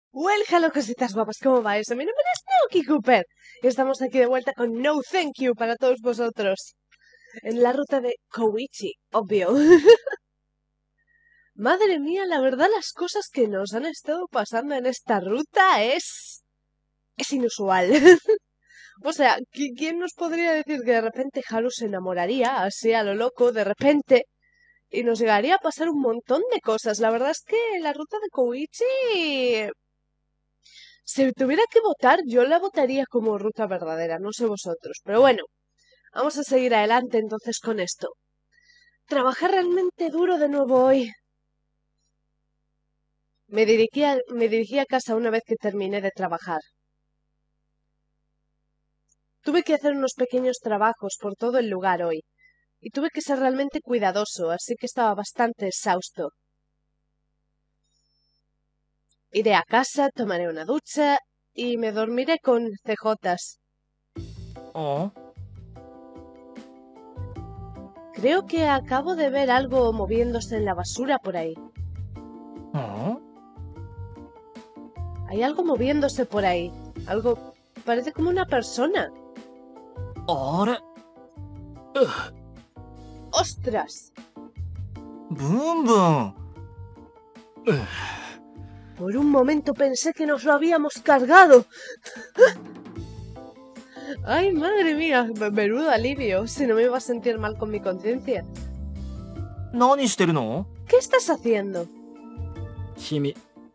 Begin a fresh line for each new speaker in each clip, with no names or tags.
Well, hello cositas guapas, ¿cómo va eso? Mi nombre es Naoki Cooper y estamos aquí de vuelta con No Thank You para todos vosotros. En la ruta de Koichi, obvio. Madre mía, la verdad las cosas que nos han estado pasando en esta ruta es inusual. O sea, ¿quién nos podría decir que de repente Haru se enamoraría así a lo loco, de repente, y nos llegaría a pasar un montón de cosas? La verdad es que la ruta de Koichi... Si tuviera que votar, yo la votaría como ruta verdadera, no sé vosotros. Pero bueno, vamos a seguir adelante entonces con esto. Trabajar realmente duro de nuevo hoy. Me dirigí a casa una vez que terminé de trabajar. Tuve que hacer unos pequeños trabajos por todo el lugar hoy, y tuve que ser realmente cuidadoso, así que estaba bastante exhausto. Iré a casa, tomaré una ducha y me dormiré con CJs.
Oh.
Creo que acabo de ver algo moviéndose en la basura por ahí.
Oh.
Hay algo moviéndose por ahí. Algo... parece como una persona.
¿Ahora?
¡Ostras!
¡Bum, bum!
Por un momento pensé que nos lo habíamos cargado. ¡Ay, madre mía! Menudo alivio. Si no me iba a sentir mal con mi conciencia.
¿Nani shiteru no?
¿Qué estás haciendo?
Kimi...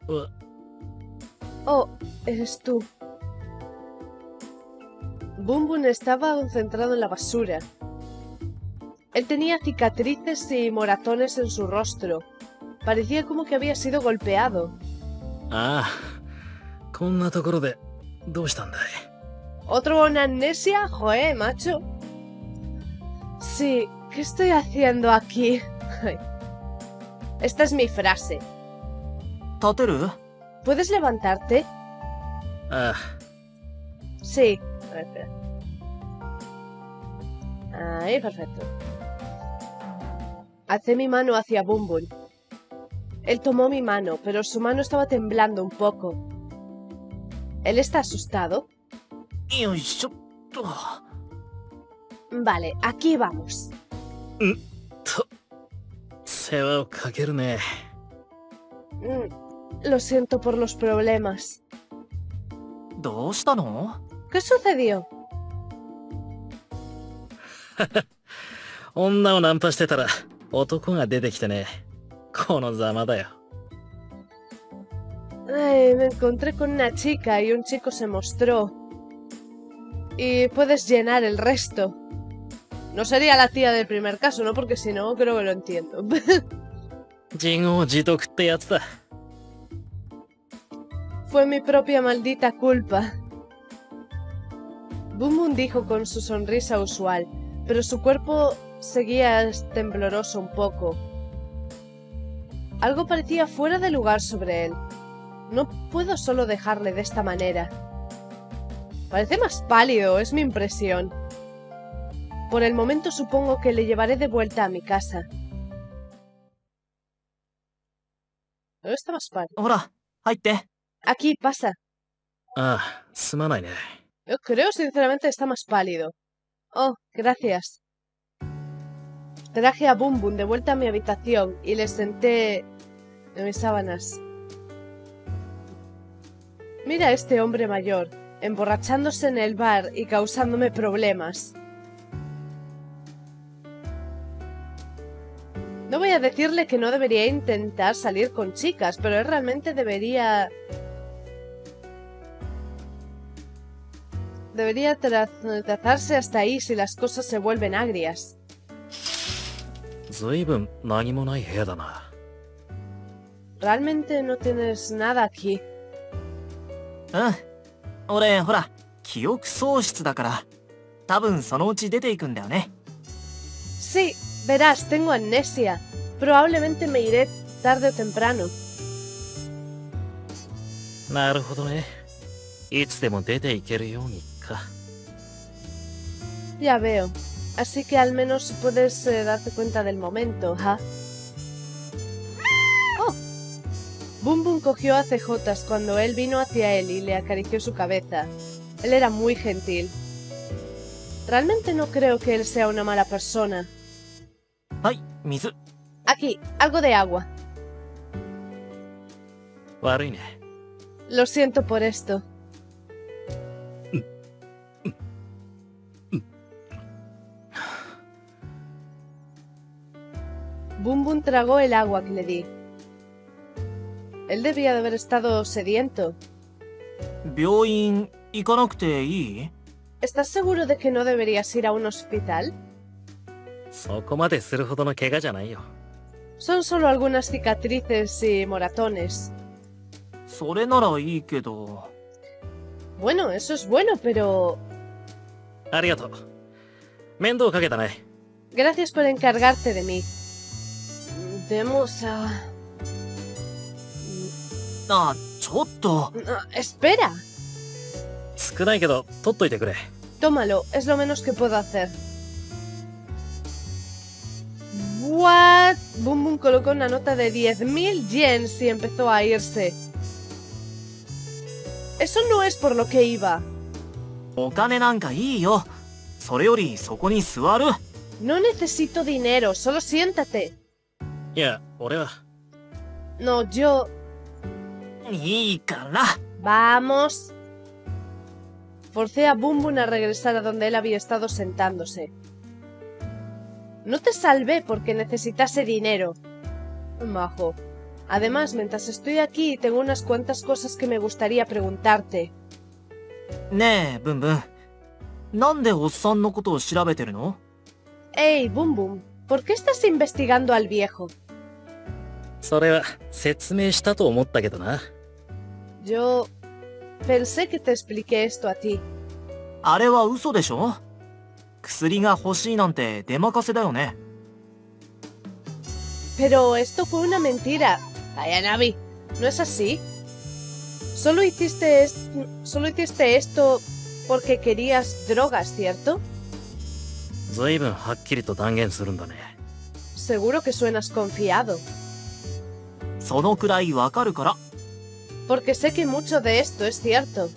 Oh, eres tú. Boom Boom estaba concentrado en la basura. Él tenía cicatrices y moratones en su rostro. Parecía como que había sido golpeado.
Ah, こんなところでどうしたんだい?
¿Otro con amnesia? Joder, macho. Sí, ¿qué estoy haciendo aquí? Esta es mi frase.
¿Tateru?
¿Puedes levantarte?
Ah,
Sí. A ver, espera. Ahí, perfecto. Alcé mi mano hacia Boom Boom. Él tomó mi mano, pero su mano estaba temblando un poco. ¿Él está asustado?
yoisho.
Vale, aquí vamos.
世話をかけるね。
Lo siento por los problemas.
どうしたの?
¿Qué sucedió?
女をナンパしてたら男が出てきてね。このざまだよ。
Ay, me encontré con una chica y un chico se mostró. Y puedes llenar el resto. No sería la tía del primer caso, ¿no? Porque si no, creo que lo entiendo.
自業自得ってやつだ。
Fue mi propia maldita culpa. Boom Boom dijo con su sonrisa usual, pero su cuerpo seguía tembloroso un poco. Algo parecía fuera de lugar sobre él. No puedo solo dejarle de esta manera. Parece más pálido, es mi impresión. Por el momento supongo que le llevaré de vuelta a mi casa. ¿Dónde está más pálido?
ほら、入って。
Aquí, pasa.
ああ、すまないね。
Yo creo sinceramente está más pálido. Oh, gracias. Traje a Boom Boom de vuelta a mi habitación y le senté en mis sábanas. Mira a este hombre mayor, emborrachándose en el bar y causándome problemas. No voy a decirle que no debería intentar salir con chicas, pero él realmente debería trazarse hasta ahí si las cosas se vuelven agrias.
ずいぶん何もない部屋だな。
Realmente no tienes nada aquí.
うん。俺、ほら、記憶喪失だから、多分そのうち出ていくんだよね。
Sí, verás, tengo amnesia. Probablemente me iré tarde o temprano.
なるほどね。いつでも出ていけるようにか。
Ya veo. Así que al menos puedes darte cuenta del momento, ¿ja? Oh, Boom Boom cogió a CJ cuando él vino hacia él y le acarició su cabeza. Él era muy gentil. Realmente no creo que él sea una mala persona.
Ay, mizu.
Aquí, algo de agua.
悪いね。
Lo siento por esto. Boom Boom tragó el agua que le di. Él debía de haber estado sediento.
病院行かなくていい？
¿Estás seguro de que no deberías ir a un hospital?
そこまでするほどの怪我じゃないよ。
Son solo algunas cicatrices y moratones.
それならいいけど。
Bueno, eso es bueno, pero...
ありがとう。面倒かけたね。
Gracias por encargarte de mí. Demos a...
あ、ちょっと。
Espera.
少ないけど、取っといてくれ。
Tómalo, es lo menos que puedo hacer. What? Boom Boom colocó una nota de 10.000 yens y empezó a irse. Eso no es por lo que iba.
お金なんかいいよ。それよりそこに座る。
No necesito dinero, solo siéntate.
いや、俺は。
No, yo...
いいから。
Vamos. Forcé a Boom Boom a regresar a donde él había estado sentándose. No te salvé porque necesitase dinero. Majo. Además, mientras estoy aquí, tengo unas cuantas cosas que me gustaría preguntarte.
ねえ、ブンブン。なんでおっさんのことを調べてるの？
Hey, Boom Boom, ¿por qué estás investigando al viejo?
それは説明したと思ったけどな。
Yo... Pensé que te expliqué esto a ti.
あれは嘘でしょ？薬が欲しいなんて出任せだよね。
Pero esto fue una mentira. Vaya, Navi, ¿no es así? Solo hiciste esto porque querías drogas, ¿cierto?
ずいぶんはっきりと断言するんだね。
Seguro que suenas confiado.
そのくらいわかるから。
Porque sé que mucho de esto es cierto.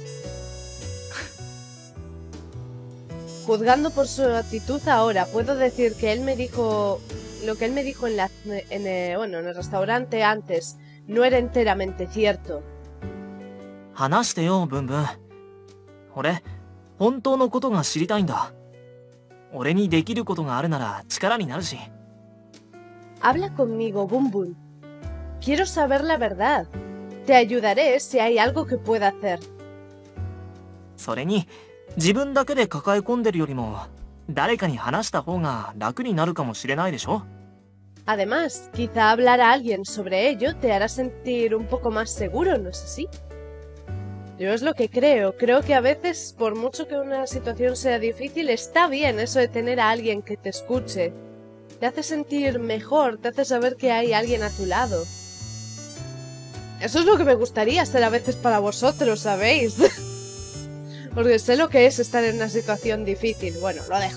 Juzgando por su actitud ahora, puedo decir que él me dijo... Lo que él me dijo en el restaurante antes no era enteramente cierto.
話してよ、ブンブン。俺、本当のことが知りたいんだ。俺にできることがあるなら力になるし。
Habla conmigo, Boom Boom. Quiero saber la verdad. Te ayudaré si hay algo que pueda hacer.
それに、自分だけで抱え込んでるよりも、誰かに話した方が楽になるかもしれないでしょ？
Además, quizá hablar a alguien sobre ello te hará sentir un poco más seguro, ¿no es así? Yo es lo que creo. Creo que a veces, por mucho que una situación sea difícil, está bien eso de tener a alguien que te escuche. Te hace sentir mejor, te hace saber que hay alguien a tu lado. Eso es lo que me gustaría ser a veces para vosotros, ¿sabéis? Porque sé lo que es estar en una situación difícil. Bueno, lo dejo.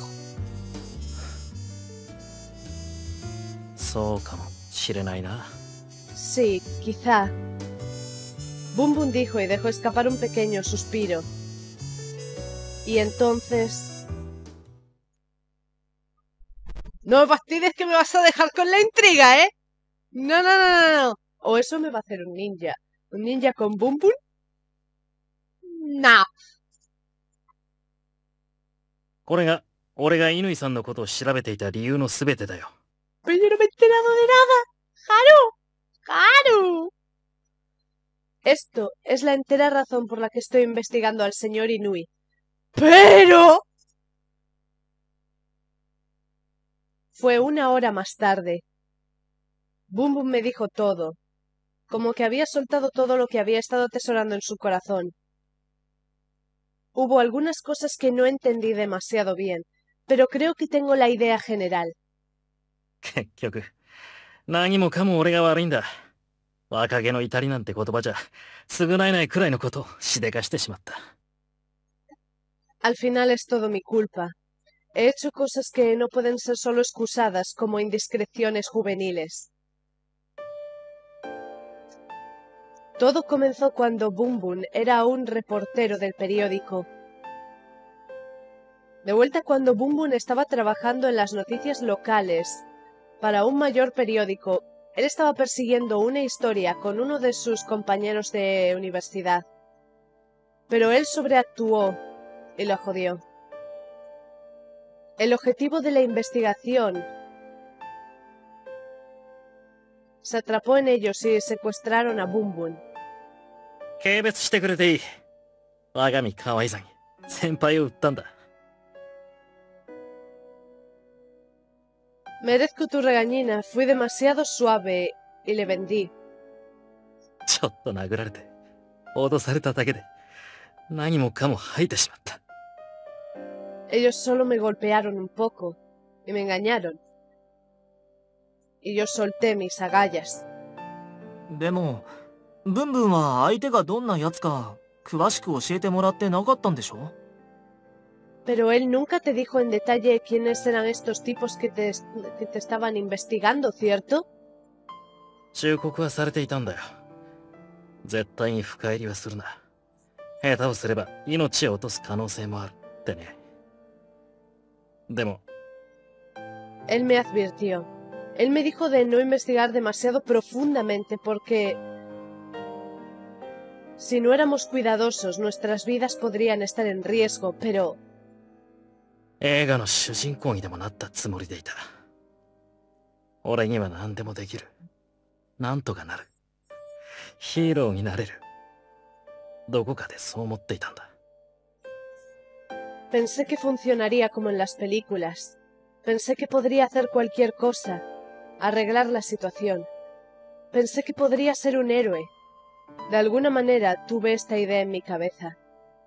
そうかもしれないな。
Sí, quizá. Boom Boom dijo y dejó escapar un pequeño suspiro. Y entonces... No me fastidies que me vas a dejar con la intriga, ¿eh? No, no, no, no, no. O eso me va a hacer un ninja. ¿Un ninja con Boom Boom? No.
これが俺が乾さんのことを調べていた理由のすべてだよ。
Pero yo no me he enterado de nada. ¡Haru! ¡Haru! Esto es la entera razón por la que estoy investigando al señor Inui. ¡Pero! Fue una hora más tarde. Boom Boom me dijo todo. Como que había soltado todo lo que había estado atesorando en su corazón. Hubo algunas cosas que no entendí demasiado bien, pero creo que tengo la idea general.
結局、何もかも俺が悪いんだ。若気の至りなんて言葉じゃ、償えないくらいのことをしでかしてしまった。
Al final es todo mi culpa. He hecho cosas que no pueden ser solo excusadas como indiscreciones juveniles. Todo comenzó cuando Boom Boom era un reportero del periódico. De vuelta cuando Boom Boom estaba trabajando en las noticias locales para un mayor periódico, él estaba persiguiendo una historia con uno de sus compañeros de universidad. Pero él sobreactuó y lo jodió. El objetivo de la investigación se atrapó en ellos y secuestraron a Boom Boom.
軽蔑してくれていい。我が身可愛さに先輩を売ったんだ。
Merezco tu regañina, fui demasiado suave y le vendí.
ちょっと殴られて、脅されただけで、何もかも吐いてしまった。
Ellos solo me golpearon un poco y me engañaron. Y yo solté mis agallas.
でも、ブンブンは相手がどんなやつか詳しく教えてもらってなかったんでしょ？
Pero él nunca te dijo en detalle quiénes eran estos tipos que te estaban investigando, ¿cierto?
忠告はされていたんだよ。絶対に深入りはするな。下手をすれば命を落とす可能性もあるってね。でも、
Él me advirtió. Él me dijo de no investigar demasiado profundamente porque si no éramos cuidadosos, nuestras vidas podrían estar en riesgo, pero
映画の主人公にでもなったつもりでいた。俺には何でもできる。なんとかなる。ヒーローになれる。どこかでそう思っていたんだ。
pensé que funcionaría como en las películas. Pensé que podría hacer cualquier cosa, arreglar la situación. Pensé que podría ser un héroe. De alguna manera tuve esta idea en mi cabeza.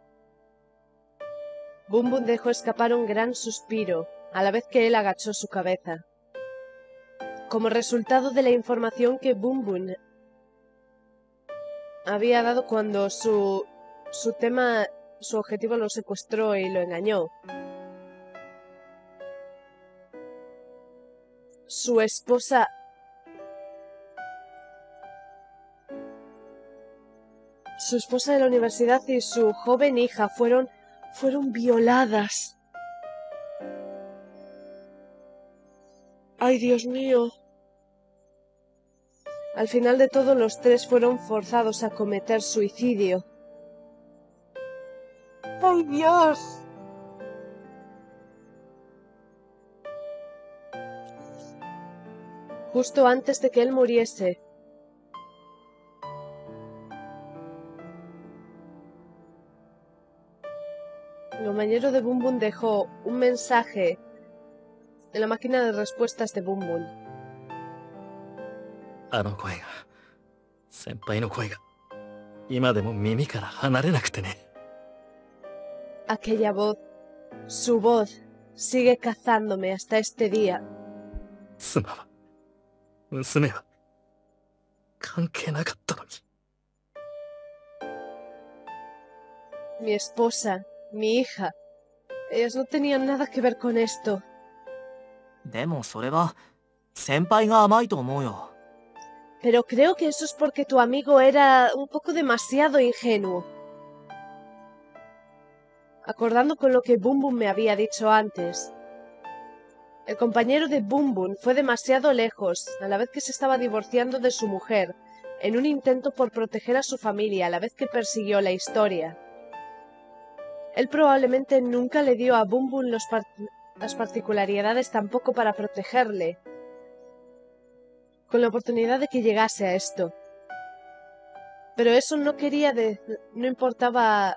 Boom Boom dejó escapar un gran suspiro, a la vez que él agachó su cabeza. Como resultado de la información que Boom Boom había dado cuando su objetivo lo secuestró y lo engañó. Su esposa de la universidad y su joven hija fueron violadas. ¡Ay, Dios mío! Al final de todo, los tres fueron forzados a cometer suicidio. ¡Ay, Dios! Justo antes de que él muriese, el compañero de Boom Boom dejó un mensaje en la máquina de respuestas de Boom Boom.
あの声が、先輩の声が、今でも耳から離れなくてね。
Aquella voz, su voz, sigue cazándome hasta este día.
妻は、娘は、関係なかったのに。
Mi esposa, mi hija, ellas no tenían nada que ver con esto.
でもそれは先輩が甘いと思うよ。
Pero creo que eso es porque tu amigo era un poco demasiado ingenuo. Acordando con lo que Boom Boom me había dicho antes. El compañero de Boom Boom fue demasiado lejos, a la vez que se estaba divorciando de su mujer, en un intento por proteger a su familia, a la vez que persiguió la historia. Él probablemente nunca le dio a Boom Boom las particularidades tampoco para protegerle, con la oportunidad de que llegase a esto. Pero eso no importaba.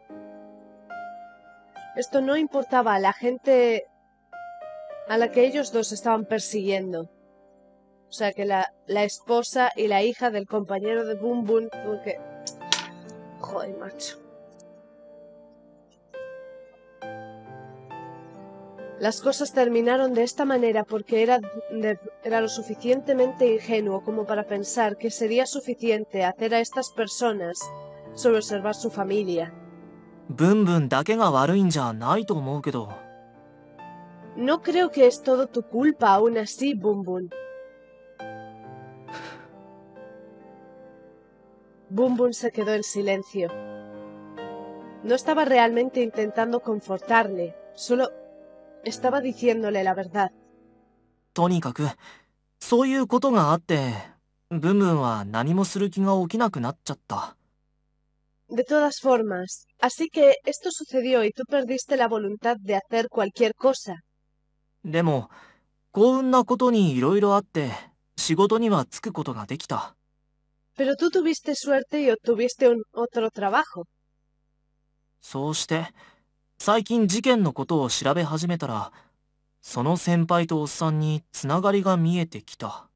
Esto no importaba a la gente a la que ellos dos estaban persiguiendo. O sea que la esposa y la hija del compañero de Boom Boom, porque... Joder, macho. Las cosas terminaron de esta manera porque era lo suficientemente ingenuo como para pensar que sería suficiente hacer a estas personas solo observar su familia.
ブンブンだけが悪いんじゃないと思うけど。
No creo que es todo tu culpa aún así, Boom Boom. Boom Boom se quedó en silencio. No estaba realmente intentando confortarle, solo estaba diciéndole la verdad.
とにかく、そういうことがあって、ブンブンは何もする気が起きなくなっちゃった。
De todas formas, así que esto sucedió y tú perdiste la voluntad de hacer cualquier cosa.
でも、幸運なことに色々あって、仕事には就くことができた。
Pero tú tuviste suerte y obtuviste otro trabajo.
そうして、最近事件のことを調べ始めたら、その先輩とおっさんにつながりが見えてきた。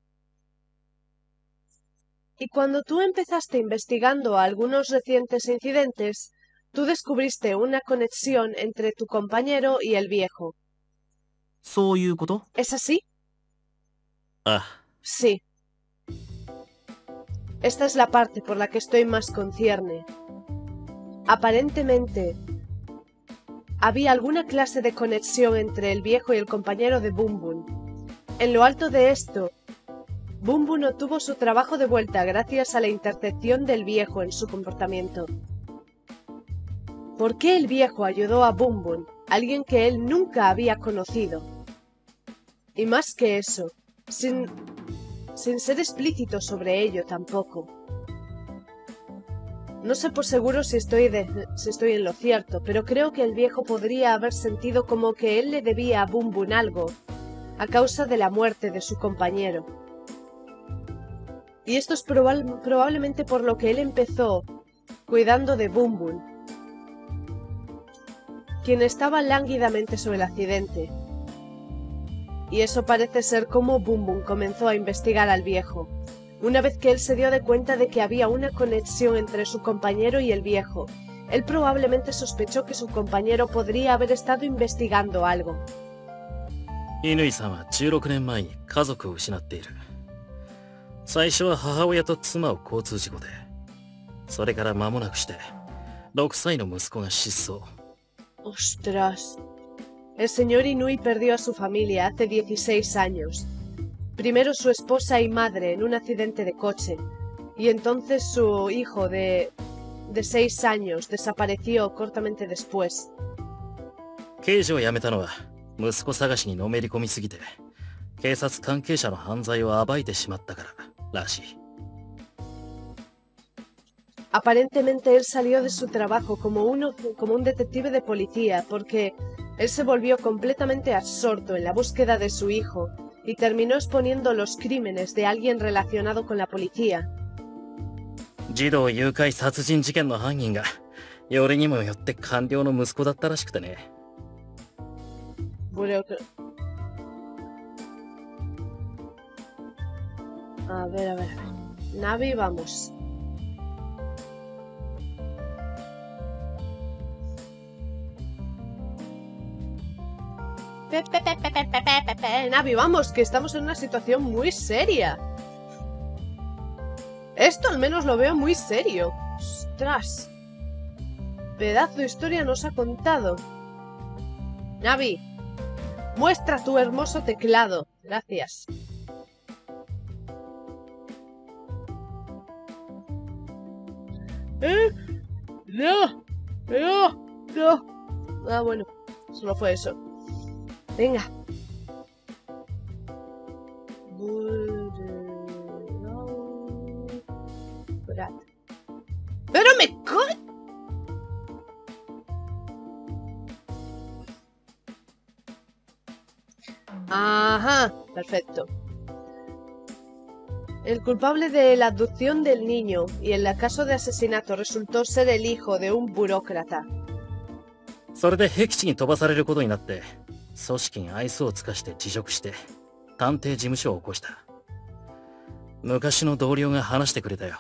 Y cuando tú empezaste investigando algunos recientes incidentes, tú descubriste una conexión entre tu compañero y el viejo.
そういうこと？
¿Es así?
ああ、
Sí. Esta es la parte por la que estoy más concierne. Aparentemente, había alguna clase de conexión entre el viejo y el compañero de Boom Boom. En lo alto de esto, Boom Boom obtuvo su trabajo de vuelta gracias a la intercepción del viejo en su comportamiento. ¿Por qué el viejo ayudó a Boom Boom, alguien que él nunca había conocido? Y más que eso, sin ser explícito sobre ello tampoco. No sé por seguro si estoy en lo cierto, pero creo que el viejo podría haber sentido como que él le debía a Boom Boom algo, a causa de la muerte de su compañero. Y esto es probablemente por lo que él empezó cuidando de Boom Boom, quien estaba lánguidamente sobre el accidente. Y eso parece ser como Boom Boom comenzó a investigar al viejo, una vez que él se dio de cuenta de que había una conexión entre su compañero y el viejo. Él probablemente sospechó que su compañero podría haber estado investigando algo.
乾さんは16年前に家族を失っている。最初は母親と妻を交通事故で、それから間もなくして6歳の息子が失踪。
Ostras. El señor Inui perdió a su familia hace 16 años. Primero su esposa y madre en un accidente de coche, y entonces su hijo de 6 años desapareció cortamente después.
刑事を辞めたのは息子探しにのめり込みすぎて、警察関係者の犯罪を暴いてしまったかららしい。
Aparentemente él salió de su trabajo como un detective de policía porque él se volvió completamente absorto en la búsqueda de su hijo y terminó exponiendo los crímenes de alguien relacionado con la policía.
児童誘拐殺人事件の犯人がよりにもよって官僚の息子だったらしくてね。
Bueno, a ver. Navi, vamos. Navi, vamos, que estamos en una situación muy seria. Esto al menos lo veo muy serio. Ostras. Pedazo de historia nos ha contado. Navi, muestra tu hermoso teclado. Gracias. No. Ah, bueno, solo fue eso. Venga. ¡Pero me Ajá, perfecto. El culpable de la abducción del niño y en el caso de asesinato resultó ser el hijo de un burócrata.
それで僻地に飛ばされることになって、組織に愛想を尽かして辞職して探偵事務所を起こした。昔の同僚が話してくれたよ。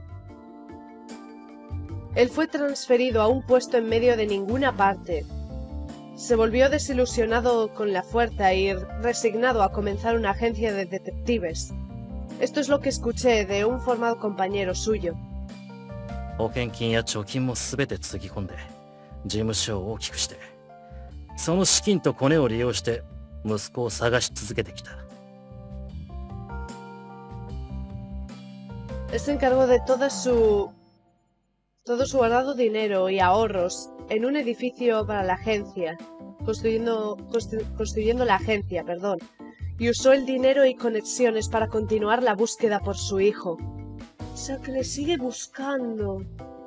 Él fue transferido a un puesto en medio de ninguna parte. Se volvió desilusionado con la fuerza y resignado a comenzar una agencia de detectives. Esto es lo que escuché de un formado compañero suyo.
保険金や貯金も全てつぎ込んで事務所を大きくして、その資金とコネを利用して息子を探し続けてきた。
Él se encargó de toda su todo su ganado dinero y ahorros en un edificio para la agencia, construyendo la agencia, perdón, y usó el dinero y conexiones para continuar la búsqueda por su hijo. O sea, que le sigue buscando.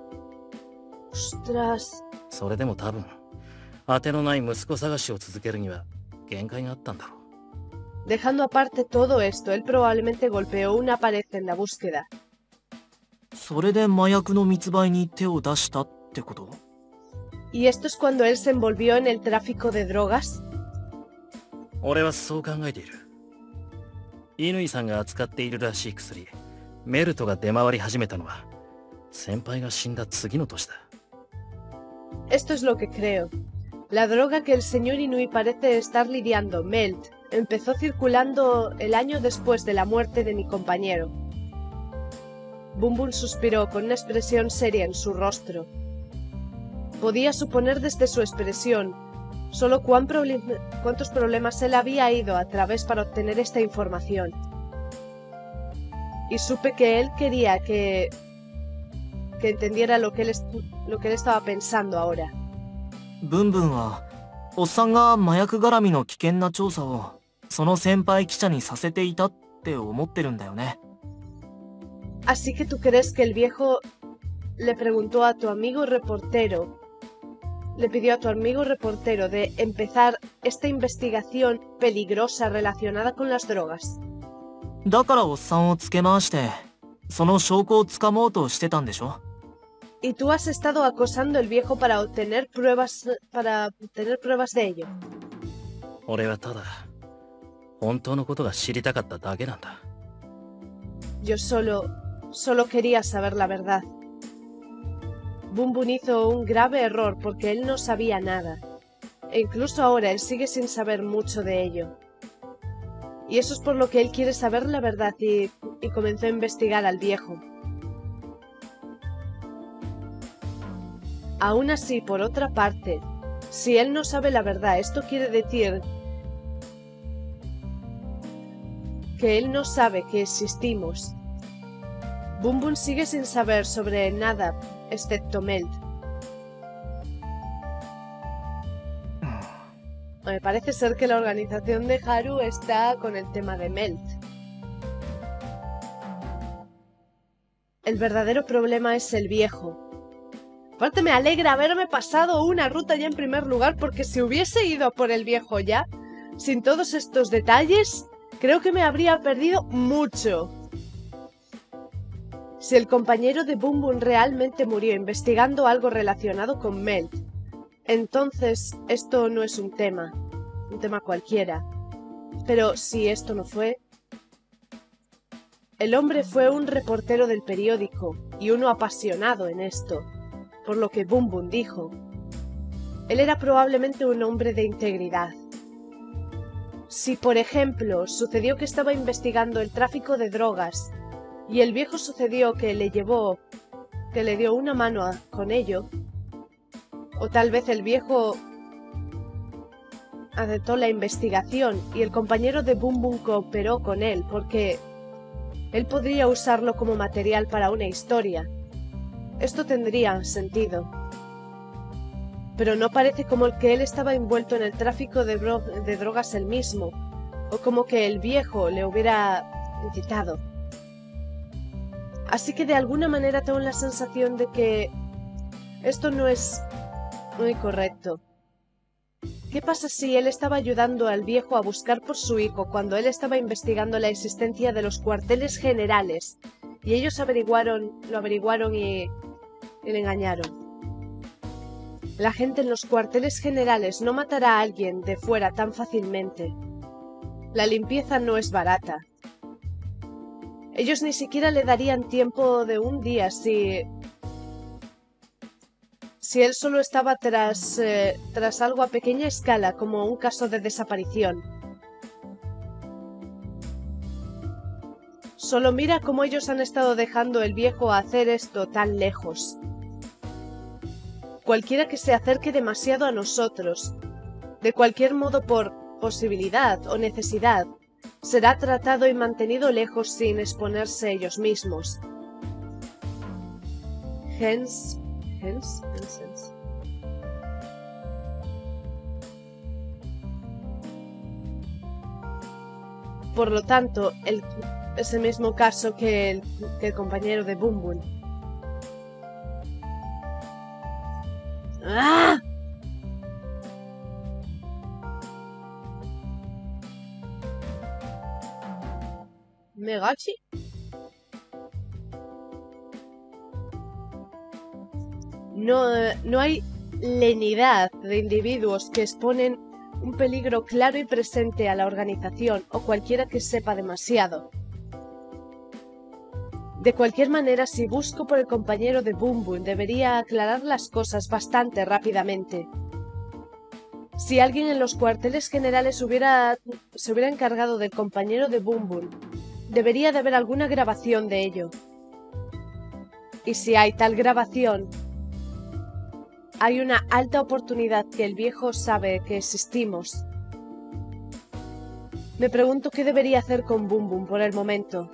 Ostras.
それでも多分当てのない息子探しを続けるには限界があったんだろう。
Dejando aparte todo esto, él probablemente golpeó una pared en la búsqueda.
それで麻薬の密売に手を出したってこと？
¿Y esto es cuando él se envolvió en el tráfico de drogas?
俺はそう考えている。乾さんが扱っているらしい薬、メルトが出回り始めたのは先輩が死んだ次の年だ。
Esto es lo que creo. La droga que el señor Inui parece estar lidiando, Melt, empezó circulando el año después de la muerte de mi compañero. Bum Bum suspiró con una expresión seria en su rostro. Podía suponer desde su expresión solo cuántos problemas él había ido a través para obtener esta información. Y supe que él quería que entendiera lo que él estaba pensando ahora.
ブンブンはおっさんが麻薬絡みの危険な調査をその先輩記者にさせていたって思ってるんだよね。
Así que tú crees que el viejo le preguntó a tu amigo reportero, le pidió a tu amigo reportero de empezar esta investigación peligrosa relacionada con las drogas.
だからおっさんをつけ回してその証拠をつかもうとしてたんでしょ？
Y tú has estado acosando al viejo para obtener pruebas de ello.
俺はただ本当のことが知りたかっただけなんだ。
Yo solo quería saber la verdad. Bum Bum hizo un grave error porque él no sabía nada. E incluso ahora él sigue sin saber mucho de ello. Y eso es por lo que él quiere saber la verdad y comenzó a investigar al viejo. Aún así, por otra parte, si él no sabe la verdad, esto quiere decir que él no sabe que existimos. Bum Bum sigue sin saber sobre nada, excepto Melt. Me parece ser que la organización de Haru está con el tema de Melt. El verdadero problema es el viejo. Aparte me alegra haberme pasado una ruta ya en primer lugar, porque si hubiese ido por el viejo ya, sin todos estos detalles, creo que me habría perdido mucho. Si el compañero de Bum Bum realmente murió investigando algo relacionado con Melt, entonces esto no es un tema cualquiera. Pero si esto no fue... El hombre fue un reportero del periódico y uno apasionado en esto, por lo que Bum Bum dijo. Él era probablemente un hombre de integridad. Si, por ejemplo, sucedió que estaba investigando el tráfico de drogas y el viejo sucedió que le dio una mano con ello, o tal vez el viejo aceptó la investigación y el compañero de Bum Bum cooperó con él porque él podría usarlo como material para una historia. Esto tendría sentido. Pero no parece como que él estaba envuelto en el tráfico de drogas él mismo, o como que el viejo le hubiera incitado. Así que de alguna manera tengo la sensación de que esto no es muy correcto. ¿Qué pasa si él estaba ayudando al viejo a buscar por su hijo cuando él estaba investigando la existencia de los cuarteles generales y ellos lo averiguaron y le engañaron? La gente en los cuarteles generales no matará a alguien de fuera tan fácilmente. La limpieza no es barata. Ellos ni siquiera le darían tiempo de un día si él solo estaba tras algo a pequeña escala, como un caso de desaparición. Solo mira cómo ellos han estado dejando el viejo hacer esto tan lejos. Cualquiera que se acerque demasiado a nosotros, de cualquier modo por posibilidad o necesidad, será tratado y mantenido lejos sin exponerse ellos mismos. Hens Hens. Por lo tanto, es el mismo caso que el compañero de Boom Boom. ¡Ah! ¿Megachi? No hay lenidad de individuos que exponen un peligro claro y presente a la organización o cualquiera que sepa demasiado. De cualquier manera, si busco por el compañero de Boom Boom, debería aclarar las cosas bastante rápidamente. Si alguien en los cuarteles generales se hubiera encargado del compañero de Boom Boom, debería de haber alguna grabación de ello. Y si hay tal grabación, hay una alta oportunidad que el viejo sabe que existimos. Me pregunto qué debería hacer con Boom Boom por el momento.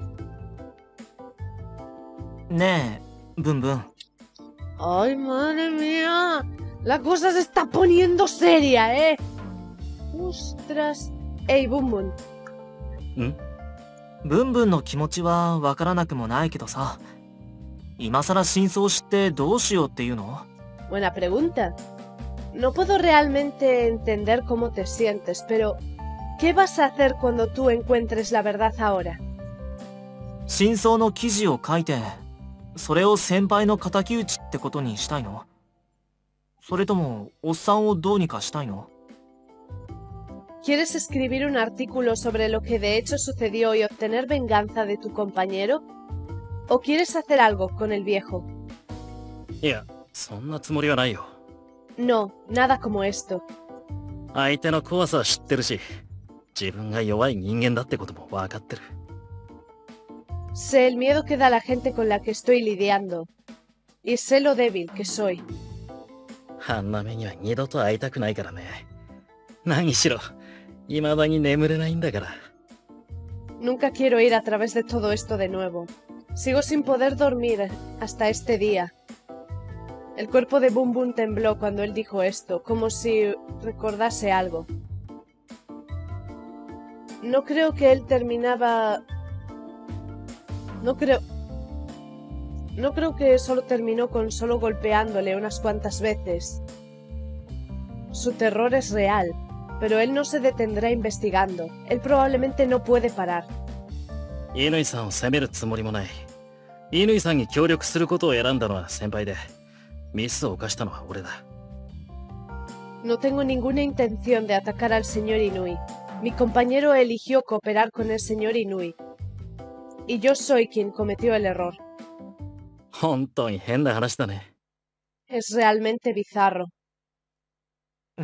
ねえ、ブンブン。
¡Ay, madre mía! La cosa se está poniendo seria, ¿eh? ¡Ostras! ¡Ey, Boom Boom!
ん？
ブンブンの気持ちはわからなくもないけどさ、今さら真相を知ってどうしようっていうの？
Buena pregunta. No puedo realmente entender cómo te sientes, pero ¿qué vas a hacer cuando tú encuentres la verdad ahora?
真相の記事を書いて、それを先輩の敵討ちってことにしたいの？それともおっさんをどうにかしたいの？
¿Quieres escribir un artículo sobre lo que de hecho sucedió y obtener venganza de tu compañero? ¿O quieres hacer algo con el viejo?
いや、そんなつもりはないよ。
No, nada como esto.
相手の怖さは知ってるし、自分が弱い人間だってことも分かってる。
Sé el miedo que da la gente con la que estoy lidiando. Y sé lo débil que soy.
あんな目には二度と会いたくないからね。何しろ、未だに眠れないんだから。
Nunca quiero ir a través de todo esto de nuevo. Sigo sin poder dormir hasta este día. El cuerpo de Boom Boom tembló cuando él dijo esto, como si recordase algo. No creo que él terminaba... No creo que solo terminó con solo golpeándole unas cuantas veces. Su terror es real, pero él no se detendrá investigando. Él probablemente no puede parar.
乾さんを責めるつもりもない。乾さんに協力することを選んだのは先輩で、ミスを犯したのは俺だ。
No tengo ninguna intención de atacar al señor Inui. Mi compañero eligió cooperar con el señor Inui. Y yo soy quien cometió el error.
本当に変な話だね。
Es realmente bizarro.
え？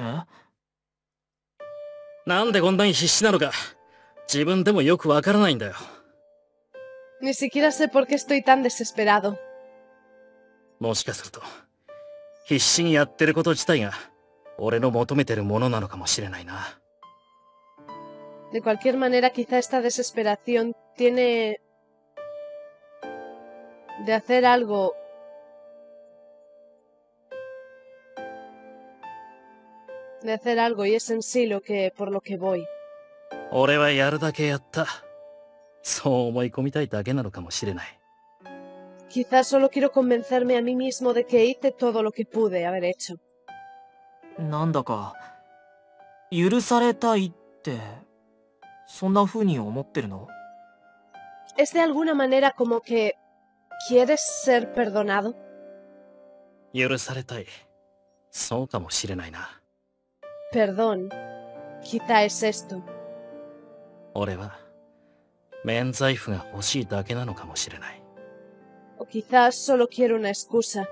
なんでこんなに必死なのか、自分でもよくわからないんだよ。
Ni siquiera sé por qué estoy tan desesperado.
もしかすると、必死にやってること自体が、俺の求めてるものなのかもしれないな。
De cualquier manera, quizá esta desesperación tiene... de hacer algo... de hacer algo, y es en sí por lo que voy.
俺はやるだけやった。そう思い込みたいだけなのかもしれない。
Quizás solo quiero convencerme a mí mismo de que hice todo lo que pude haber hecho.
なんだか、許されたいって、そんな風に思ってるの？
Es de alguna manera como que... ¿quieres ser perdonado?
許されたい。そうかもしれないな。
Perdón. Quizá es esto.
俺は、免罪符が欲しいだけなのかもしれない。
O quizás solo quiero una excusa.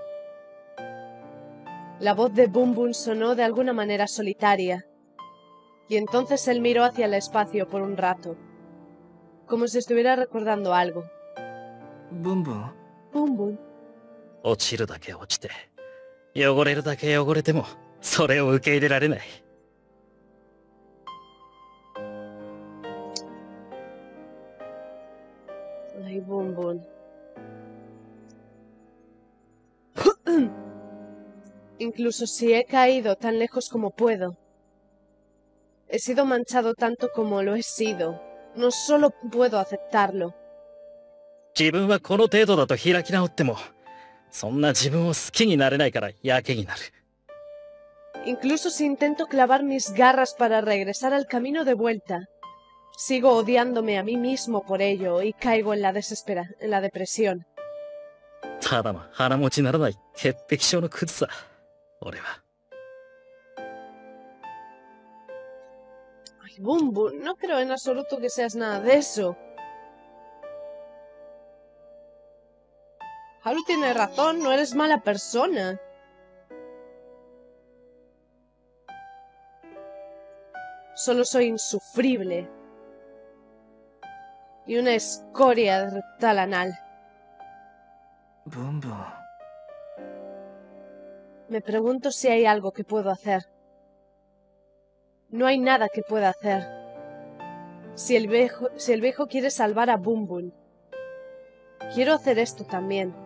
La voz de Boom Boom sonó de alguna manera solitaria. Y entonces él miró hacia el espacio por un rato. Como si estuviera recordando algo.
ブンブン？
Boom Boom.
落ちるだけ落ちて、汚れるだけ汚れても、それを受け入れられない。
Ay, Boom Boom. Incluso si he caído tan lejos como puedo. He sido manchado tanto como lo he sido. No solo puedo aceptarlo.
自分はこの程度だと開き直っても、そんな自分を好きになれないからやけになる。
Incluso si intento clavar mis garras para regresar al camino de vuelta, sigo odiándome a mí mismo por ello y caigo en la depresión.
ただの腹持ちならない潔癖症のクズさ、俺は。
Ay, Boom Boom, no creo en absoluto que seas nada de eso. Haru tiene razón, no eres mala persona. Solo soy insufrible. Y una escoria de rectal anal.
ブンブン。
Me pregunto si hay algo que puedo hacer. No hay nada que pueda hacer. Si el viejo quiere salvar a Boom Boom, quiero hacer esto también.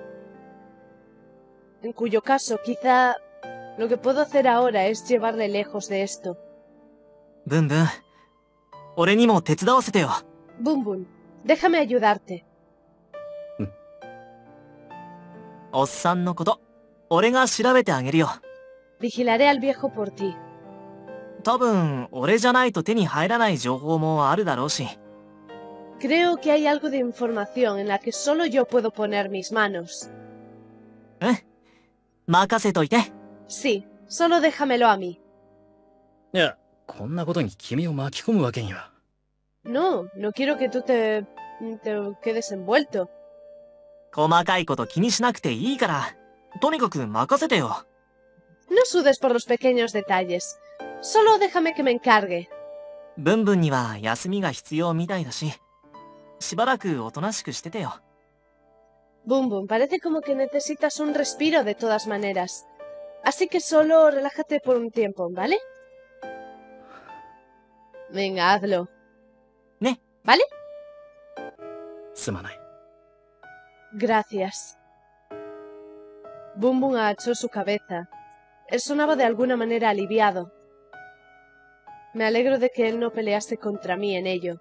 En cuyo caso, quizá lo que puedo hacer ahora es llevarle lejos de esto.
ブンブン。俺にも手伝わせてよ。
Boom Boom, déjame ayudarte.
おっさんのこと、俺が調べてあげるよ。
Vigilaré al viejo por ti.
多分、俺じゃないと手に入らない情報もあるだろうし。
Creo que hay algo de información en la que solo yo puedo poner mis manos.
うん。任せといて。
Sí, solo déjamelo a mí.
いや、こんなことに君を巻き込むわけには。
No, no quiero que tú te quedes envuelto.
細かいこと気にしなくていいから、とにかく任せてよ。
No sudes por los pequeños detalles. Solo déjame que me encargue.
ブンブンには休みが必要みたいだし、しばらくおとなしくしててよ。
Boom Boom, parece como que necesitas un respiro de todas maneras. Así que solo relájate por un tiempo, ¿vale? Venga, hazlo.
ね。
¿Vale?
すまない。
Gracias. Boom Boom agachó su cabeza. Él sonaba de alguna manera aliviado. Me alegro de que él no pelease contra mí en ello.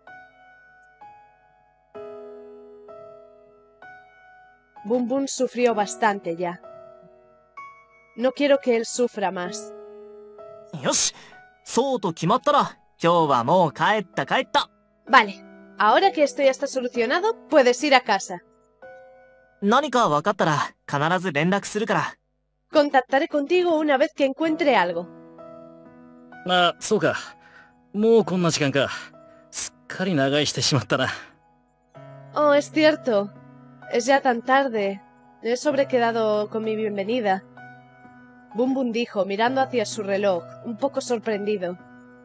Boom Boom sufrió bastante ya. No quiero que él sufra más.
よし、そうと決まったら、今日はもう帰った。
Vale, ahora que esto ya está solucionado, puedes ir a casa.
何か分かったら必ず連絡するから。
Contactaré contigo una vez que encuentre algo.
あ、そうか。もうこんな時間か。すっかり長居してしまったな。
Oh, es cierto. Es ya tan tarde. He sobrequedado con mi bienvenida. Boom Boom dijo, mirando hacia su reloj, un poco sorprendido.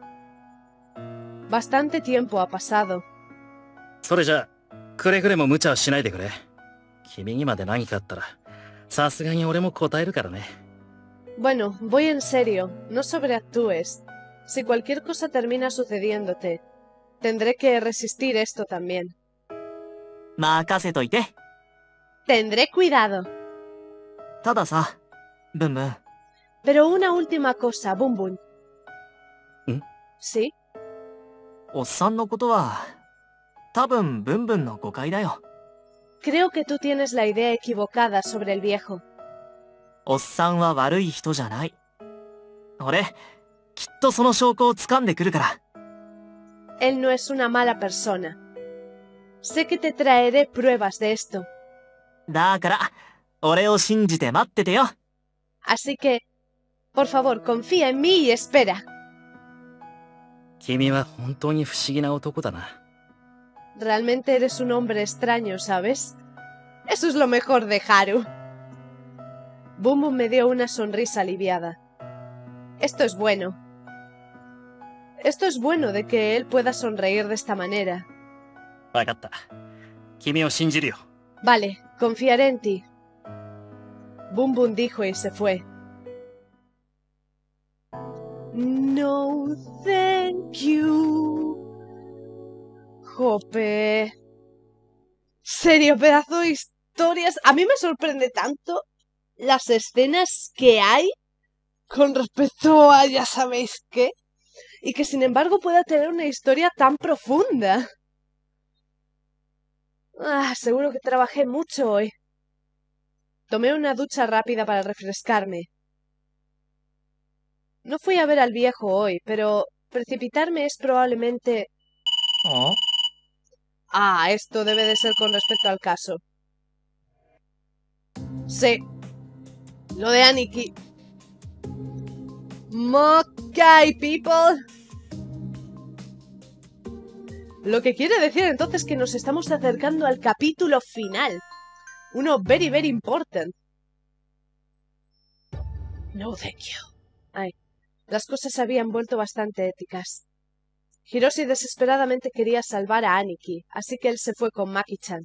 Bastante tiempo ha pasado.
それじゃあ、くれぐれも無茶はしないでくれ。君にまで何かあったら、さすがに俺も答えるからね。
Bueno, voy en serio. No sobreactúes. Si cualquier cosa termina sucediéndote, tendré que resistir esto también.
任せといて。
Tendré cuidado.
たださ、ブンブン。
Pero una última cosa, Boom Boom.
¿Mm?
¿Sí?
おっさんのことは、多分ブンブンの誤解だよ。
Creo que tú tienes la idea equivocada sobre el viejo.
おっさんは悪い人じゃない。俺、きっとその証拠を掴んでくるから。
Él no es una mala persona. Sé que te traeré pruebas de esto.
だから、俺を信じて待っててよ。
Así que, por favor, confía en mí y espera.
君は本当に不思議な男だな。
Realmente eres un hombre extraño, ¿sabes? Eso es lo mejor de Haru. Boom Boom me dio una sonrisa aliviada. Esto es bueno. Esto es bueno de que él pueda sonreír de esta manera.
わかった。君を信じるよ。
Vale, confiaré en ti. Boom Boom dijo y se fue. No, thank you. Jope. Serio, pedazo de historias. A mí me sorprende tanto las escenas que hay con respecto a ya sabéis qué, y que sin embargo pueda tener una historia tan profunda. Seguro que trabajé mucho hoy. Tomé una ducha rápida para refrescarme. No fui a ver al viejo hoy, pero precipitarme es probablemente...
¿Oh?
Esto debe de ser con respecto al caso. Sí. Lo de Aniki. Okay, people. Lo que quiere decir entonces que nos estamos acercando al capítulo final. Uno very, very important. No, thank you. Las cosas se habían vuelto bastante éticas. Hiroshi desesperadamente quería salvar a Aniki, así que él se fue con Maki-chan.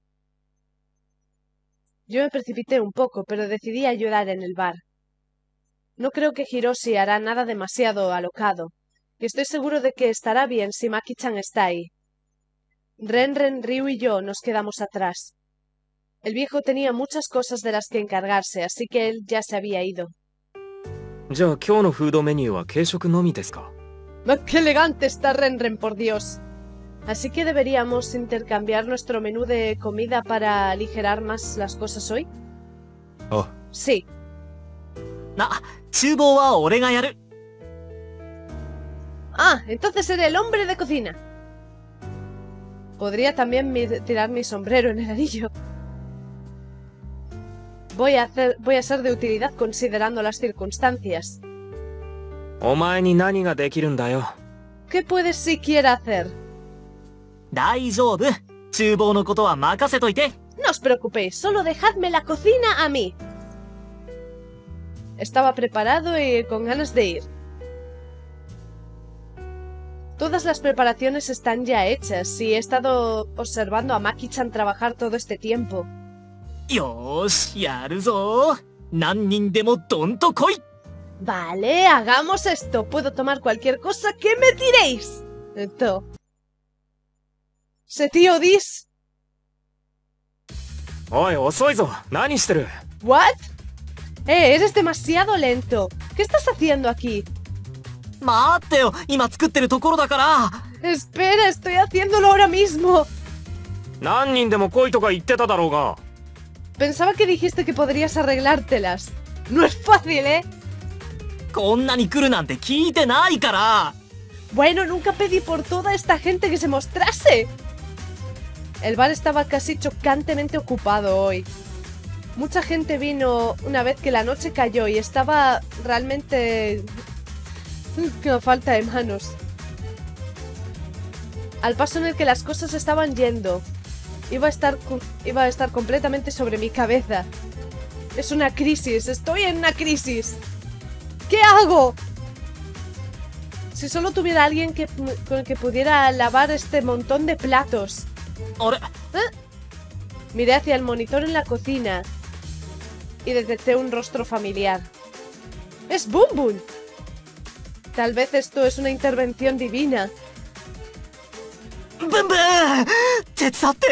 Yo me precipité un poco, pero decidí ayudar en el bar. No creo que Hiroshi hará nada demasiado alocado, y estoy seguro de que estará bien si Maki-chan está ahí. Ren, Ryu y yo nos quedamos atrás. El viejo tenía muchas cosas de las que encargarse, así que él ya se había ido.
じゃあ今日のフードメニューは軽食のみですか?
¡Qué elegante está Ren, por Dios! Así que deberíamos intercambiar nuestro menú de comida para aligerar más las cosas hoy.
Oh.
Sí.
厨房は俺がやる。
Entonces seré el hombre de cocina. Podría también tirar mi sombrero en el anillo. Voy a ser de utilidad considerando las circunstancias.
お前に何ができるんだよ。
¿Qué puedes siquiera hacer?
大丈夫。厨房のことは任せといて。
No os preocupéis, solo dejadme la cocina a mí. Estaba preparado y con ganas de ir. Todas las preparaciones están ya hechas y he estado observando a Maki-chan trabajar todo este tiempo.
よーし、やるぞ。何人でもどんと来い。
Vale, hagamos esto. Puedo tomar cualquier cosa que me tiréis. Esto. ¿Se tío Dis?
おい、遅いぞ。何してる?
¿What? Eres demasiado lento. ¿Qué estás haciendo aquí?
待ってよ、今作ってるところだから。
Espera, estoy haciéndolo ahora mismo.
何人でも来いとか言ってただろうが。
Pensaba que dijiste que podrías arreglártelas. No es fácil, ¿eh?
こんなに来るなんて聞いてないから。
Bueno, nunca pedí por toda esta gente que se mostrase. El bar estaba casi chocantemente ocupado hoy. Mucha gente vino una vez que la noche cayó y estaba realmente... a falta de manos. Al paso en el que las cosas estaban yendo, iba a estar completamente sobre mi cabeza. Es una crisis, estoy en una crisis. ¿Qué hago? Si solo tuviera alguien con el que pudiera lavar este montón de platos. Miré hacia el monitor en la cocina y detecté un rostro familiar. ¡Es Boom Boom! Tal vez esto es una intervención divina.
ブンブン手伝って。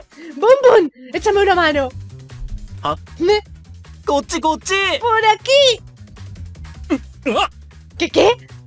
¡Boom Boom! ¡Échame una mano!
¿Ah?
¿Me?
こっちこっち。
¡Por aquí! ¿Qué?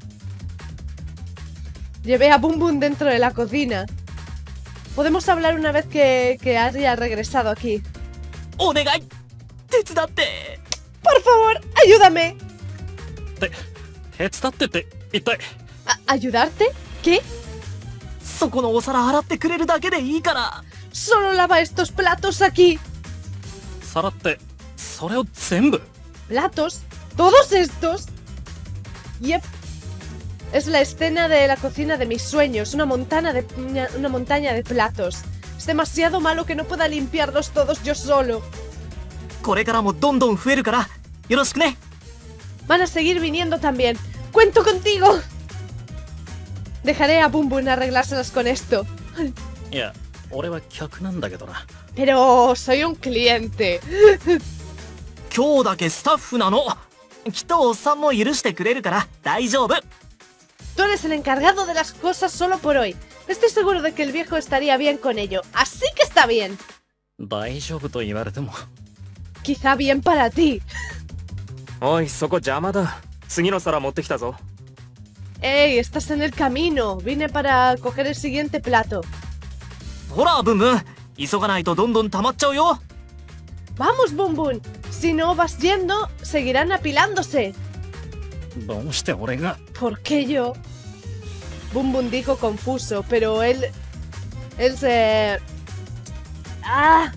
Llevé a Boom Boom dentro de la cocina. Podemos hablar una vez que haya regresado aquí.
お願い手伝って。
¡Por favor, ayúdame!
手伝ってって一体。
¿Ayudarte? ¿Qué?
そこのお皿洗ってくれるだけでいいから。
Solo lava estos platos aquí.
皿ってそれを全部。
¿Platos? ¿Todos estos? Yep. Es la escena de la cocina de mis sueños, una montaña de platos. Es demasiado malo que no pueda limpiarlos todos yo solo.
これからもどんどん増えるからよろしくね。
Van a seguir viniendo también. ¡Cuento contigo! Dejaré a Boom Boom arreglárselas con esto.
いや、俺は客なんだけどな。
Pero soy un cliente.
今日だけスタッフなの。きっとおっさんも許してくれるから大丈夫。
Tú eres el encargado de las cosas solo por hoy. Estoy seguro de que el viejo estaría bien con ello. Así que está bien.
大丈夫と言われても。
quizá bien para ti.
おい、そこ邪魔だ。次の皿持ってきたぞ。
¡Ey! Estás en el camino. Vine para coger el siguiente plato.
ほらブンブン、急がないとどんどん溜まっちゃうよ。
¡Vamos, Bum Bum! Si no vas yendo, seguirán apilándose.
どうして俺が
¿Por qué yo? Bum Bum dijo confuso, pero él se... ¡Ah!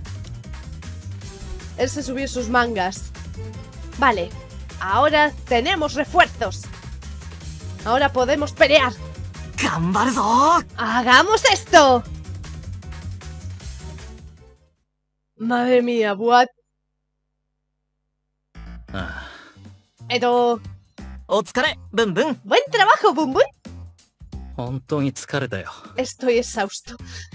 Él se subió sus mangas. Vale, ahora tenemos refuerzos. Ahora podemos pelear.
頑張るぞ。
¡Hagamos esto! Madre mía, what?
あ
お疲れブンブン。
Buen trabajo, Bum Bum.
あ本当に疲れたよ。
Estoy exhausto.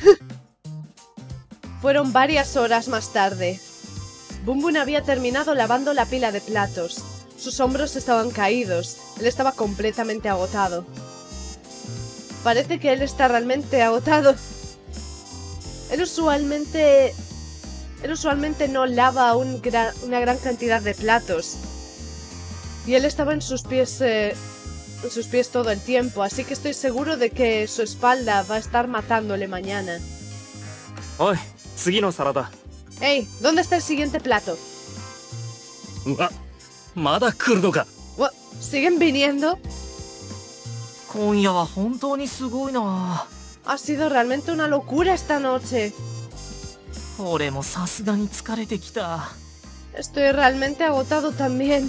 Fueron varias horas más tarde. Bum Bum había terminado lavando la pila de platos. Sus hombros estaban caídos. Él estaba completamente agotado. Parece que él está realmente agotado. Él usualmente no lava una gran cantidad de platos. Y él estaba en sus pies todo el tiempo, así que estoy seguro de que su espalda va a estar matándole mañana.
おい、次の皿だ。
¡Ey! ¿Dónde está el siguiente plato?
うわ、まだ来るのか。
¿Siguen viniendo?
今夜は本当にすごいな。
Ha sido realmente una locura esta noche.
俺もさすがに疲れてきた。
Estoy realmente agotado también.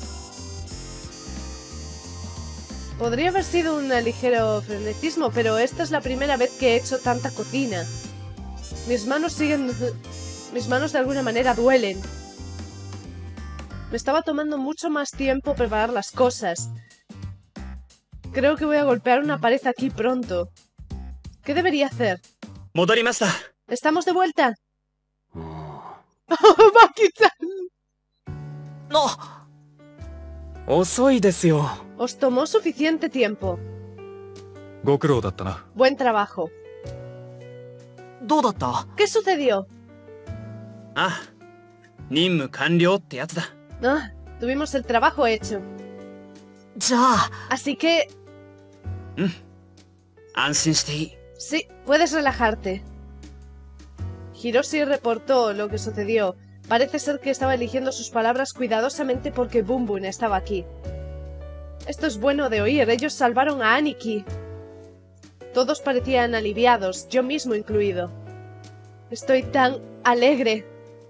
Podría haber sido un ligero frenetismo, pero esta es la primera vez que he hecho tanta cocina. Mis manos de alguna manera duelen. Me estaba tomando mucho más tiempo preparar las cosas. Creo que voy a golpear una pared aquí pronto. ¿Qué debería hacer?
戻りました。
¿Estamos de vuelta? ¡Maki-chan!
の
遅いですよ。
Os tomó suficiente tiempo.
ご苦労だったな。
Buen trabajo.
どうだった？
¿Qué sucedió?
あ、任務完了ってやつだ。
Ah, tuvimos el trabajo hecho.
じゃあ
Así que...
安心していい。
Sí, puedes relajarte. Hiroshi reportó lo que sucedió. Parece ser que estaba eligiendo sus palabras cuidadosamente porque Bum Bum estaba aquí. Esto es bueno de oír. Ellos salvaron a Aniki. Todos parecían aliviados, yo mismo incluido. Estoy tan alegre.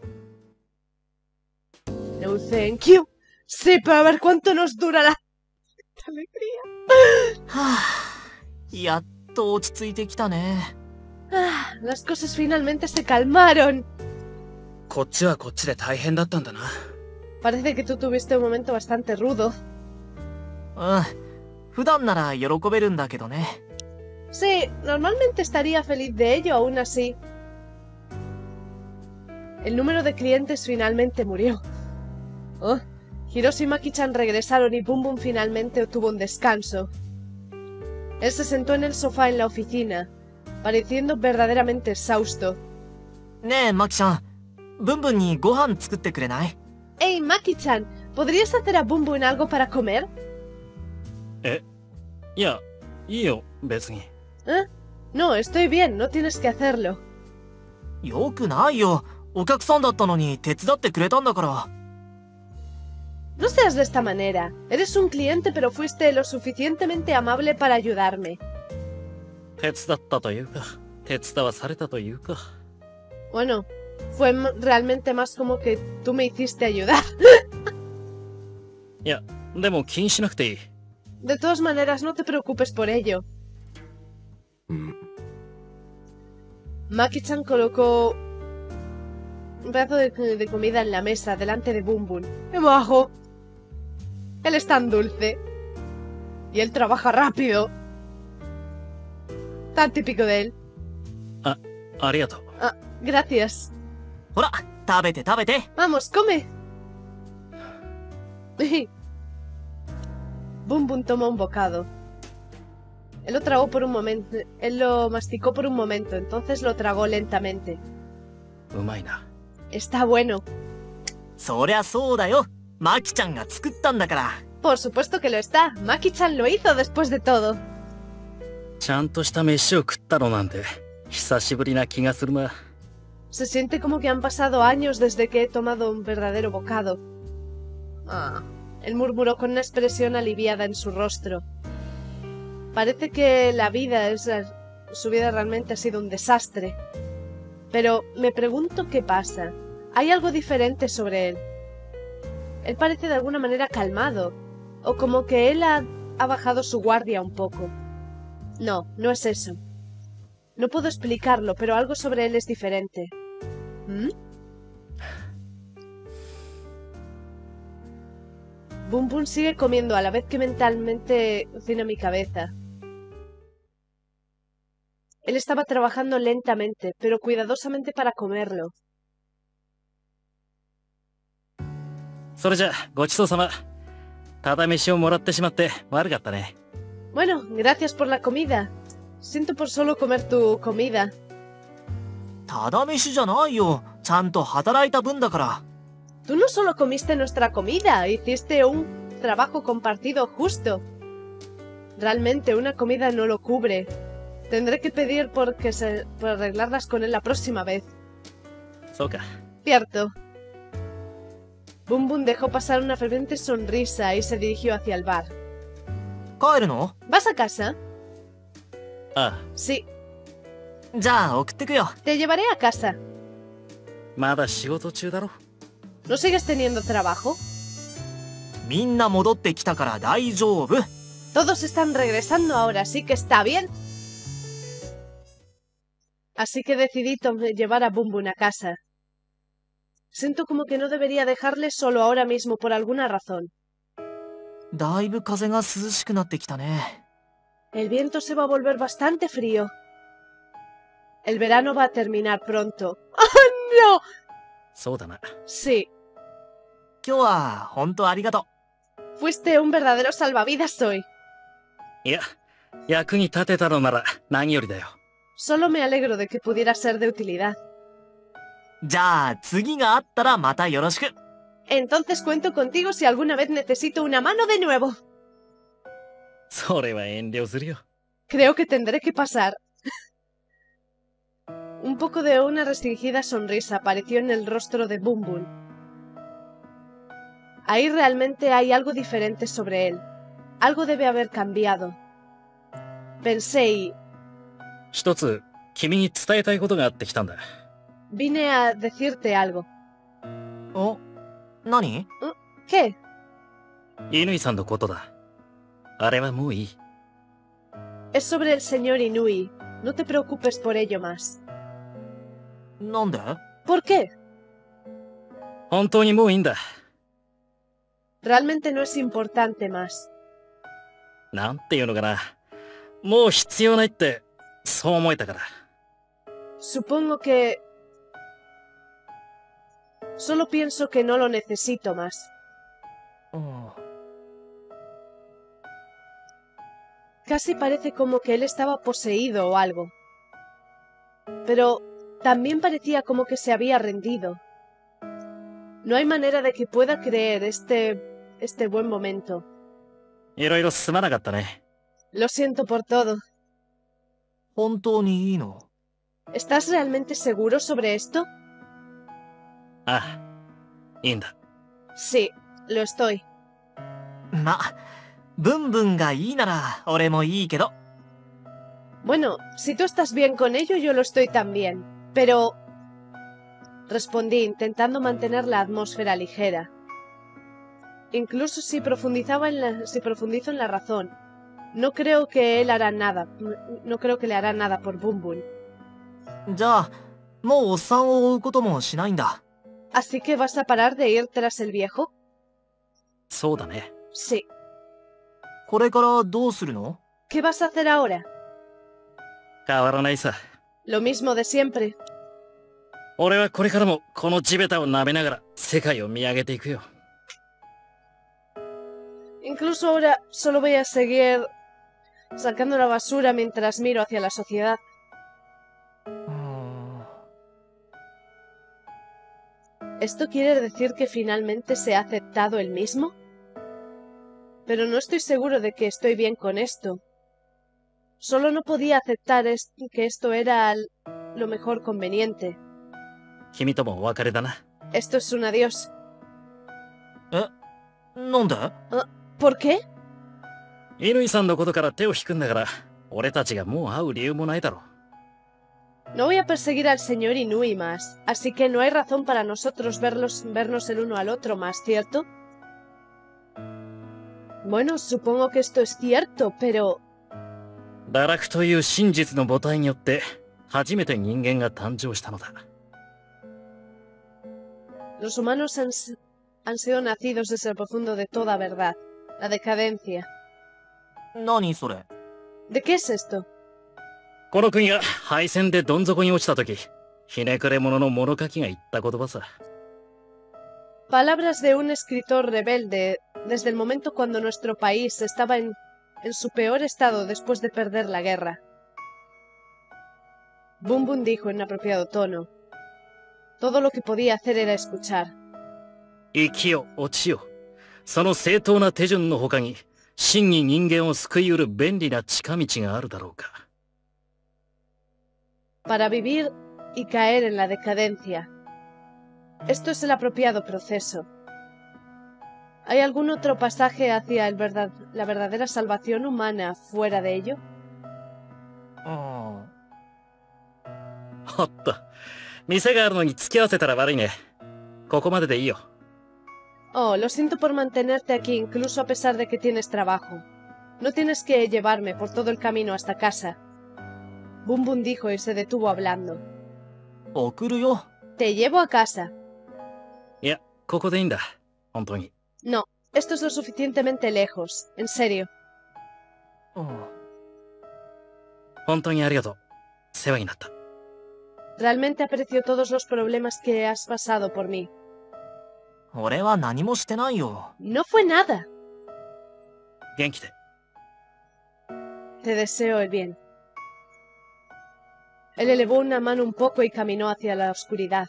No thank you. Sí, pero a ver cuánto nos dura la alegría.
はあ、やっと落ち着いてきたね。
Ah, las cosas finalmente se calmaron.
こっちはこっちで大変だったんだな。
Parece que tú tuviste un momento bastante rudo.
うん、普段なら喜べるんだけどね。
Sí, normalmente estaría feliz de ello, aún así. El número de clientes finalmente murió. Oh, Hiroshi y Maki-chan regresaron y Bum Bum finalmente obtuvo un descanso. Él se sentó en el sofá en la oficina, pareciendo verdaderamente exhausto.
ねえマキちゃん、ブンブンにご飯作ってくれない？
Hey, Maki-chan, ¿podrías hacer a Bum Bum algo para comer?
いや、いいよ、別に。
¿Eh? No, estoy bien, no tienes que hacerlo.
よくないよ。お客さんだったのに手伝ってくれたんだから。
No seas de esta manera. Eres un cliente, pero fuiste lo suficientemente amable para ayudarme.
手伝ったというか、手伝わされたというか。
Bueno, fue realmente más como que tú me hiciste ayudar.
いや、でも気にしなくていい。
De todas maneras, no te preocupes por ello. Maki-chan colocó un pedazo de comida en la mesa delante de Bum Bum. ¡Qué bajo! Él es tan dulce. Y él trabaja rápido. Tan típico de él.
ありがとう。
Ah, gracias.
ほら、食べて食べて。
Vamos, come. Bum Bum tomó un bocado. Él lo tragó por un momento. Él lo masticó por un momento, entonces lo tragó lentamente.
うまいな。
Está bueno.
そりゃそうだよ。マキちゃんが作ったんだから。
Por supuesto que lo está. Maki-chan lo hizo después de todo.
ちゃんとした飯を食ったのなんて久しぶりな気がするな。
Se siente como que han pasado años desde que he tomado un verdadero bocado. Ah, él murmuró con una expresión aliviada en su rostro. Parece que su vida realmente ha sido un desastre. Pero me pregunto qué pasa. Hay algo diferente sobre él. Él parece de alguna manera calmado, o como que él ha bajado su guardia un poco. No, no es eso. No puedo explicarlo, pero algo sobre él es diferente. ¿Mm? Bum Bum sigue comiendo a la vez que mentalmente cocina mi cabeza. Él estaba trabajando lentamente, pero cuidadosamente para comerlo.
それじゃごちそうさま。ただ飯をもらってしまって悪かったね。
Bueno, gracias por la comida. Siento por solo comer tu comida.
ただ飯じゃないよ。ちゃんと働いた分だから。
Tú no solo comiste nuestra comida, hiciste un trabajo compartido justo. Realmente una comida no lo cubre. Tendré que pedir por arreglarlas con él la próxima vez.
そうか。
Cierto. Bum Bum dejó pasar una ferviente sonrisa y se dirigió hacia el bar.
帰るの？
¿Vas a casa?
ああ、
Sí.
じゃあ送ってくよ。
Te llevaré a casa.
まだ仕事中だろ。
¿No sigues teniendo trabajo?
みんな戻ってきたから大丈夫。
Todos están regresando ahora, así que está bien. Así que decidí llevar a Bum Bum a casa. Siento como que no debería dejarle solo ahora mismo por alguna razón.
だいぶ風が涼しくなってきたね。
El viento se va a volver bastante frío. El verano va a terminar pronto. ¡Oh, no!
そうだな。
Sí,
今日は本当ありがと
fuiste un verdadero salvavidas hoy.
いや、役に立てたのなら何よりだよ。
Solo me alegro de que pudiera ser de utilidad.
う。じゃあ次があったらまたよろしく。
Entonces cuento contigo si alguna vez necesito una mano de nuevo.
それは遠慮するよ。
Creo que tendré que pasar. Un poco de una restringida sonrisa apareció en el rostro de Bum Bum. Ahí realmente hay algo diferente sobre él. Algo debe haber cambiado. Pensé y
一つ君に伝えたいことがあってきたんだ。
vine a decirte algo.
お、何？
¿Qué?
乾さんのことだ。あれはもういい。
Es sobre el señor Inui. No te preocupes por ello más.
なんで？
¿Por qué?
本当にもういいんだ。
Realmente no es importante más.
なんていうのかな。もう必要ないって、そう思えたから。
Supongo que... Solo pienso que no lo necesito más.
うん。
Casi parece como que él estaba poseído o algo. Pero también parecía como que se había rendido. No hay manera de que pueda creer este buen momento.
いろいろすまなかったね。
Lo siento por todo.
本当にいいの？
¿Estás realmente seguro sobre esto?
ああ、いいんだ。
Sí, lo estoy.
ま、ブンブンがいいなら俺もいいけど。
Bueno, si tú estás bien con ello, yo lo estoy también. Pero... Respondí intentando mantener la atmósfera ligera. Incluso si profundizo en la razón, no creo que él hará nada. No creo que le hará nada por Bum Bum.
じゃあ、もうおっさんを追うこともしないんだ。
¿Así que vas a parar de ir tras el viejo?
そうだね。
Sí.
これからどうするの？
¿Qué vas a hacer ahora?
変わらないさ。
Lo mismo de siempre.
俺はこれからもこの地べたを舐めながら世界を見上げていくよ。
Incluso ahora solo voy a seguir sacando la basura mientras miro hacia la sociedad.
うーん。
¿Esto quiere decir que finalmente se ha aceptado el mismo? Pero no estoy seguro de que estoy bien con esto. Solo no podía aceptar que esto era lo mejor conveniente.
君ともお別れだな。
Esto es un adiós.
なんで？
¿Por qué?
乾さんのことから手を引くんだから、俺たちがもう会う理由もないだろ。
No voy a perseguir al señor Inui más, así que no hay razón para nosotros vernos el uno al otro más, ¿cierto? Bueno, supongo que esto es cierto, pero...
堕落という真実の母体によって、初めて人間が誕生したのだ。
Los humanos han sido nacidos desde el profundo de toda verdad, la decadencia.
何それ？
¿De qué es esto?
この国が敗戦でどん底に落ちた時、ひねくれ者の物書きが言った言葉さ。
Palabras de un escritor rebelde desde el momento cuando nuestro país estaba en su peor estado después de perder la guerra. Bum Bum dijo en apropiado tono. Todo lo que podía hacer era escuchar.
生きよ、落ちよ。その正当な手順の他に、真に人間を救い得る便利な近道があるだろうか。
Para vivir y caer en la decadencia. Esto es el apropiado proceso. ¿Hay algún otro pasaje hacia la verdadera salvación humana fuera de ello?
あった。店があるのに付き合わせたら悪いね。ここまででいいよ。
Oh, lo siento por mantenerte aquí incluso a pesar de que tienes trabajo. No tienes que llevarme por todo el camino hasta casa. Bum Bum dijo y se detuvo hablando.
送るよ。
Te llevo a casa.
いや、ここでいいんだ。本当に。
No, esto es lo suficientemente lejos. En serio.
本当にありがとう。世話になった。
Realmente aprecio todos los problemas que has pasado por mí.
俺は何もしてないよ。
No fue nada.
元気で。
Te deseo el bien. Él elevó una mano un poco y caminó hacia la oscuridad.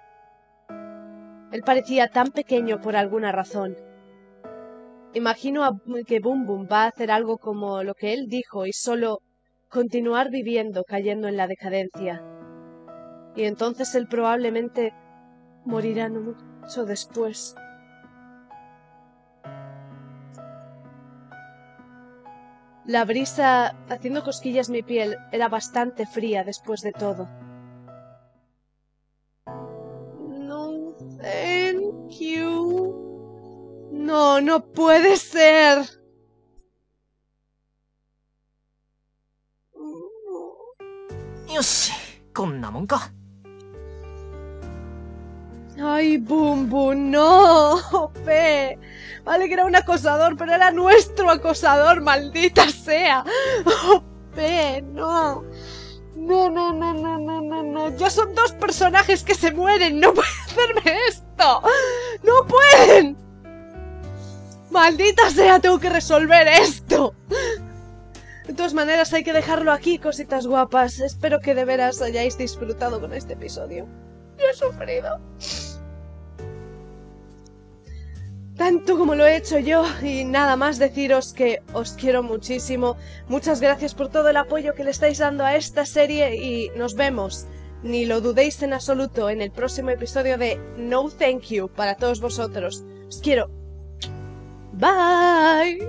Él parecía tan pequeño por alguna razón. Imagino que Bum Bum va a hacer algo como lo que él dijo y solo continuar viviendo cayendo en la decadencia. Y entonces él probablemente morirá no mucho después. La brisa haciendo cosquillas mi piel era bastante fría después de todo. No, thank you. No, no puede ser.
よし、こんなもんか。
Ay, Bum Bum, no. Pe. Vale que era un acosador, pero era nuestro acosador, maldita sea. Pe, no. No, no, no, no, no, no, no. Ya son dos personajes que se mueren. No pueden hacerme esto. No pueden. Maldita sea, tengo que resolver esto. De todas maneras, hay que dejarlo aquí, cositas guapas. Espero que de veras hayáis disfrutado con este episodio. Yo he sufrido tanto como lo he hecho yo, y nada más deciros que os quiero muchísimo. Muchas gracias por todo el apoyo que le estáis dando a esta serie y nos vemos, ni lo dudéis en absoluto, en el próximo episodio de No Thank You para todos vosotros. Os quiero. Bye.